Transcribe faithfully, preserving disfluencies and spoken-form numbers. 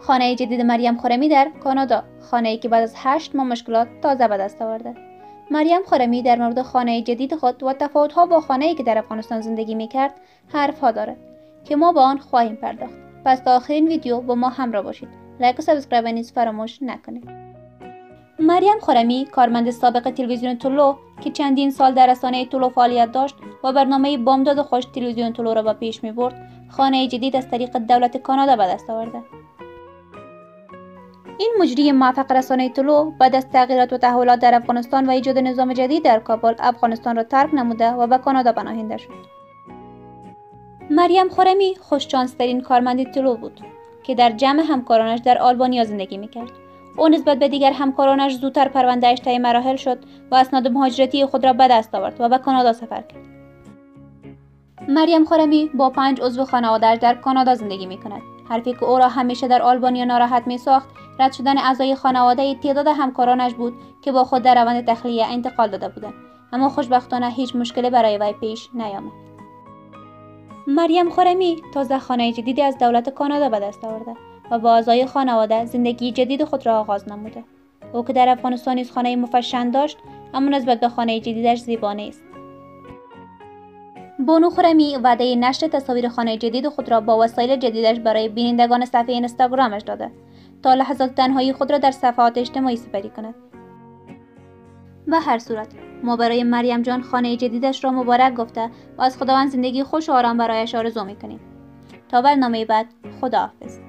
خانه جدید مریم خرمی در کانادا، خانه‌ای که بعد از هشت ماه مشکلات تازه به دست آورده. مریم خرمی در مورد خانه جدید خود و تفاوت‌ها با خانه‌ای که در افغانستان زندگی می‌کرد حرف‌ها دارد که ما به آن خواهیم پرداخت. پس تا آخرین ویدیو با ما همراه باشید. لایک و سابسکرایب نیز فراموش نکنید. مریم خرمی، کارمند سابق تلویزیون طلوع که چندین سال در رسانه طلوع فعالیت داشت و برنامه بامداد خوش تلویزیون طلوع را به پیش می‌برد، خانه جدید از طریق دولت کانادا به دست آورده. این مجری موفق رسانه طلوع بعد از تغییرات و تحولات در افغانستان و ایجاد نظام جدید در کابل، افغانستان را ترک نموده و به کانادا پناهنده شد. مریم خرمی خوش‌شانس‌ترین کارمند طلوع بود که در جمع همکارانش در آلبانیا زندگی می‌کرد. او نسبت به دیگر همکارانش زودتر پرونده‌اش طی مراحل شد و اسناد مهاجرتی خود را به دست آورد و به کانادا سفر کرد. مریم خرمی با پنج عضو خانواده‌اش در کانادا زندگی می‌کند. حرفی که او را همیشه در آلبانیا ناراحت می‌ساخت، رد شدن اعضای خانواده تعداد همکارانش بود که با خود در روند تخلیه انتقال داده بودند، اما خوشبختانه هیچ مشکلی برای وی پیش نیامد. مریم خرمی تازه خانه جدیدی از دولت کانادا به دست آورده و با اعضای خانواده زندگی جدید خود را آغاز نموده. او که در افغانستان نیز خانه مفشن داشت، اما نسبت به خانه جدیدش زیبانه است. بانو خرمی وعده نشر تصاویر خانه جدید خود را با وسایل جدیدش برای بینندگان صفحه اینستاگرامش داده تا لحظات تنهایی خود را در صفحات اجتماعی سپری کند. به هر صورت، ما برای مریم جان خانه جدیدش را مبارک گفته و از خداوند زندگی خوش و آرام برایش آرزو می‌کنیم. تا برنامه بعد، خداحافظ.